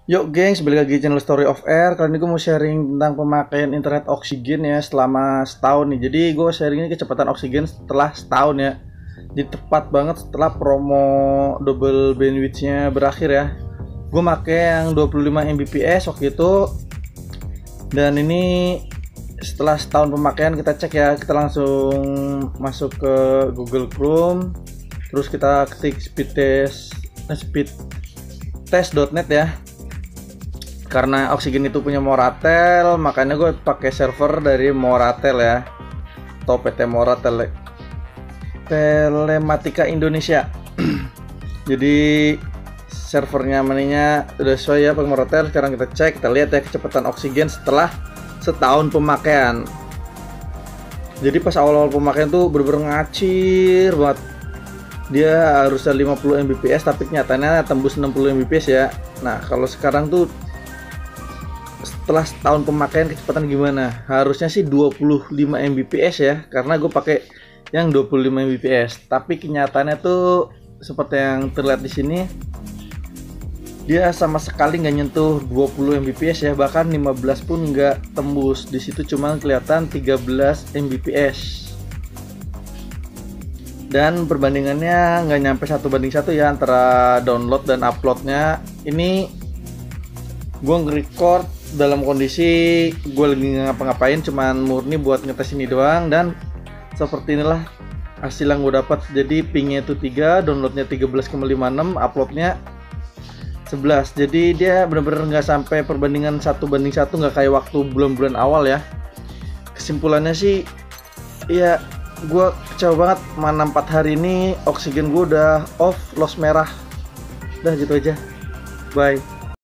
Yuk gengs, balik lagi channel Story of Air. Kali ini gue mau sharing tentang pemakaian internet oksigen ya selama setahun nih. Jadi gue sharing ini kecepatan oksigen setelah setahun ya. Jadi tepat banget setelah promo double bandwidth-nya berakhir ya. Gue pakai yang 25 Mbps waktu itu. Dan ini setelah setahun pemakaian kita cek ya. Kita langsung masuk ke Google Chrome. Terus kita ketik speedtest.net ya. Karena oksigen itu punya Moratel, makanya gue pakai server dari Moratel ya, atau PT Moratel Telematika Indonesia. Jadi servernya maninya udah sesuai ya pakai Moratel. Sekarang kita cek, kita lihat ya kecepatan oksigen setelah setahun pemakaian. Jadi pas awal-awal pemakaian tuh bener-bener ngacir banget. Dia harusnya 50 Mbps tapi kenyataannya tembus 60 Mbps ya. Nah kalau sekarang tuh setelah setahun pemakaian kecepatan gimana? Harusnya sih 25 Mbps ya, karena gue pakai yang 25 Mbps. Tapi kenyataannya tuh seperti yang terlihat di sini, dia sama sekali nggak nyentuh 20 Mbps ya, bahkan 15 pun nggak tembus. Di situ cuma kelihatan 13 Mbps. Dan perbandingannya nggak nyampe 1:1 ya antara download dan uploadnya. Ini gue nge-record dalam kondisi gue lagi ngapa-ngapain, cuman murni buat ngetes ini doang. Dan seperti inilah hasil yang gue dapat. Jadi pingnya itu 3, downloadnya 13,56, uploadnya 11. Jadi dia bener-bener nggak sampai perbandingan 1:1, nggak kayak waktu bulan-bulan awal ya. Kesimpulannya sih ya gue kecewa banget, mana 4 hari ini oksigen gue udah off, loss merah. Udah gitu aja, bye.